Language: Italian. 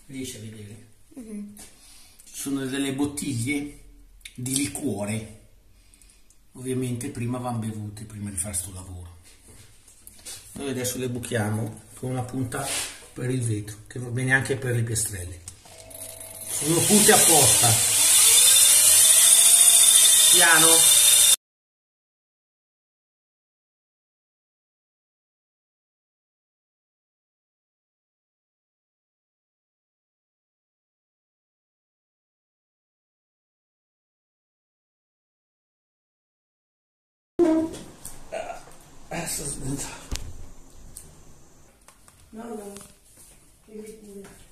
Riesci a vedere? Ci sono delle bottiglie di liquore, ovviamente prima vanno bevute prima di fare sto lavoro. Noi adesso le buchiamo con una punta per il vetro, che va bene anche per le piastrelle. Sono punte apposta. Piano. Adesso No, no, devi pure.